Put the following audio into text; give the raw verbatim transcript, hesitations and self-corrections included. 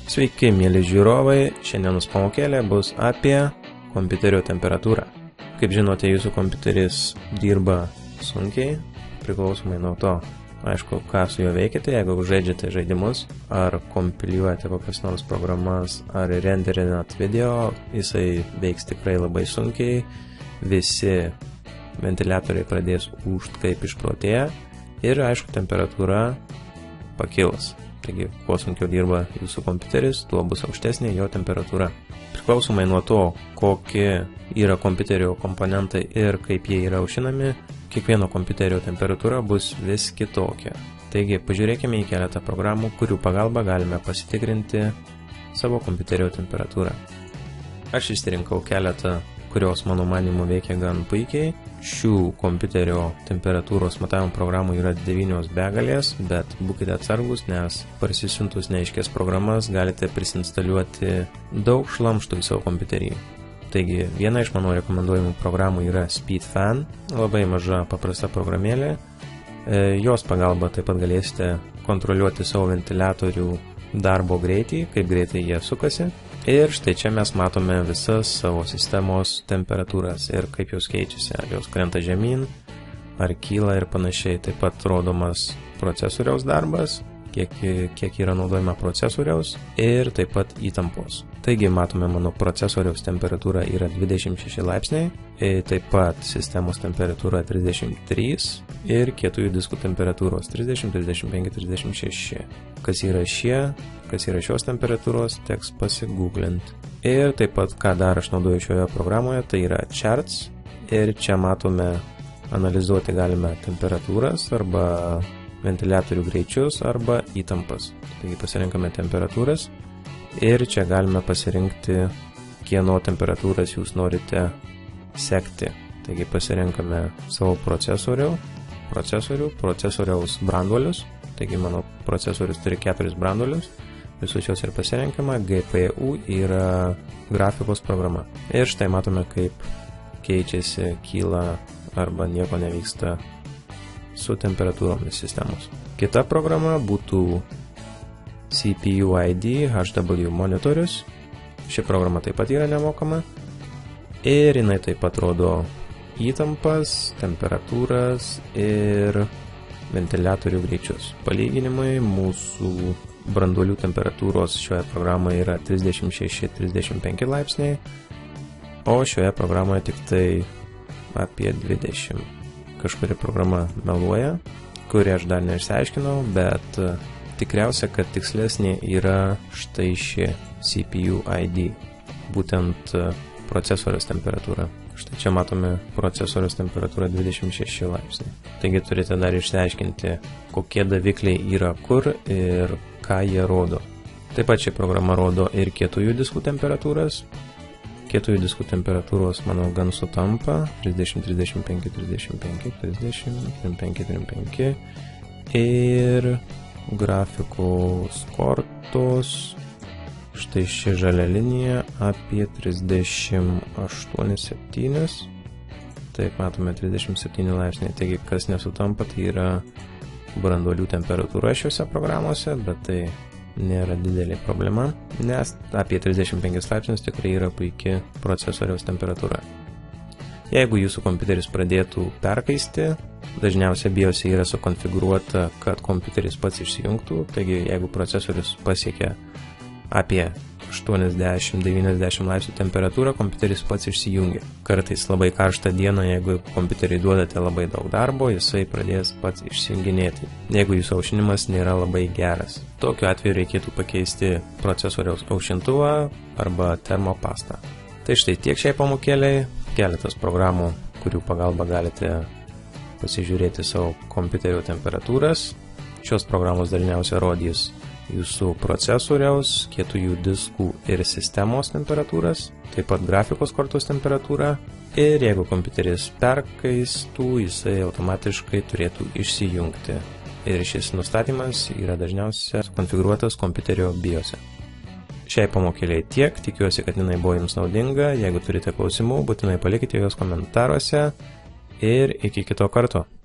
Sveiki, mėly žiūrovai, šiandienos pamokėlė bus apie kompiuterio temperatūrą. Kaip žinote, jūsų kompiuteris dirba sunkiai, priklausomai nuo to, aišku, ką su juo veikite, jeigu žaidžiate žaidimus, ar kompiliuojate kokias nors programas, ar renderinat video, jisai veiks tikrai labai sunkiai, visi ventiliatoriai pradės ūžt kaip išprotėję ir, aišku, temperatūra pakils. Taigi, kuo sunkiau dirba jūsų kompiuteris, tuo bus aukštesnė jo temperatūra. Priklausomai nuo to, kokie yra kompiuterio komponentai ir kaip jie yra aušinami, kiekvieno kompiuterio temperatūra bus vis kitokia. Taigi, pažiūrėkime į keletą programų, kurių pagalba galime pasitikrinti savo kompiuterio temperatūrą. Aš išsirinkau keletą, kurios mano manimu veikia gan puikiai. Šių kompiuterio temperatūros matavimo programų yra devynios begalės, bet būkite atsargus, nes parsisiuntus neaiškias programas galite prisinstaliuoti daug šlamštų į savo kompiuterį. Taigi, viena iš mano rekomenduojamų programų yra SpeedFan, labai maža paprasta programėlė. Jos pagalba taip pat galėsite kontroliuoti savo ventiliatorių darbo greitį, kaip greitai jie sukasi. Ir štai čia mes matome visas savo sistemos temperatūras ir kaip jos keičiasi, ar jos krenta žemyn, ar kyla ir panašiai. Taip pat rodomas procesoriaus darbas, kiek, kiek yra naudojama procesoriaus ir taip pat įtampos. Taigi matome, mano procesoriaus temperatūra yra dvidešimt šeši laipsniai, taip pat sistemos temperatūra trisdešimt trys ir kietųjų diskų temperatūros trisdešimt, trisdešimt penki, trisdešimt šeši. Kas yra šie, kas yra šios temperatūros, teks pasigūglint. Ir taip pat, ką dar aš naudoju šioje programoje, tai yra Charts. Ir čia matome, analizuoti galime temperatūras arba ventiliatorių greičius arba įtampas. Taigi pasirenkame temperatūras ir čia galime pasirinkti, kieno temperatūras jūs norite sekti. Taigi pasirenkame savo procesorių, procesorių, procesoriaus branduolius. Taigi mano procesorius turi keturis branduolius, visus jos ir pasirenkama, G P U yra grafikos programa. Ir štai matome, kaip keičiasi, kyla arba nieko nevyksta su temperatūromis sistemos. Kita programa būtų C P U I D H W monitorius. Ši programa taip pat yra nemokama. Ir jinai taip pat rodo įtampas, temperatūras ir ventiliatorių greičius. Palyginimui, mūsų branduolių temperatūros šioje programoje yra trisdešimt šeši trisdešimt penki laipsniai, o šioje programoje tik tai apie dvidešimt. Kažkuri programa meluoja, kurį aš dar neišsiaiškinau, bet tikriausia, kad tikslesnė yra štai ši C P U I D, būtent procesoriaus temperatūra. Štai čia matome procesoriaus temperatūrą dvidešimt šeši laipsniai. Taigi turite dar išsiaiškinti, kokie davikliai yra kur ir ką jie rodo. Taip pat ši programa rodo ir kietųjų diskų temperatūras. Kietųjų diskų temperatūros, manau, gan sutampa. trisdešimt, trisdešimt penki, trisdešimt penki, trisdešimt, trisdešimt penki, trisdešimt penki. Ir grafikos kortos. Štai ši žalia linija apie trisdešimt aštuoni septyni. Taip, matome trisdešimt septyni laipsniai. Taigi, kas nesutampa, tai yra branduolių temperatūra šiuose programuose, bet tai nėra didelė problema, nes apie trisdešimt penkis laipsnius tikrai yra puikia procesoriaus temperatūra. Jeigu jūsų kompiuteris pradėtų perkaisti, dažniausiai BIOS'e yra sukonfigūruota, kad kompiuteris pats išsijungtų. Taigi, jeigu procesorius pasiekia apie aštuoniasdešimt devyniasdešimt laipsnių temperatūrą, kompiuteris pats išsijungia. Kartais labai karštą dieną, jeigu kompiuteriai duodate labai daug darbo, jisai pradės pats išsijunginėti, jeigu jūsų aušinimas nėra labai geras. Tokiu atveju reikėtų pakeisti procesoriaus aušintuvą arba termopastą. Tai štai tiek šiai pamokėliai, keletas programų, kurių pagalba galite pasižiūrėti savo kompiuterio temperatūras. Šios programos dažniausiai rodys jūsų procesoriaus, kietųjų diskų ir sistemos temperatūras, taip pat grafikos kortos temperatūrą. Ir jeigu kompiuteris perkaistų, jisai automatiškai turėtų išsijungti. Ir šis nustatymas yra dažniausiai konfigūruotas kompiuterio BIOS'e. Šiai pamokėliai tiek, tikiuosi, kad jinai buvo jums naudinga. Jeigu turite klausimų, būtinai palikite juos komentaruose ir iki kito karto.